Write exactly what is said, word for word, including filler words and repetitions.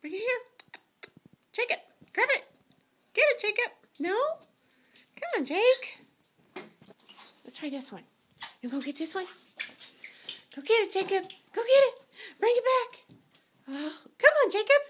Bring it here. Jacob, grab it. Get it, Jacob. No? Come on, Jake. Let's try this one. You go get this one? Go get it, Jacob. Go get it. Bring it back. Oh, come on, Jacob.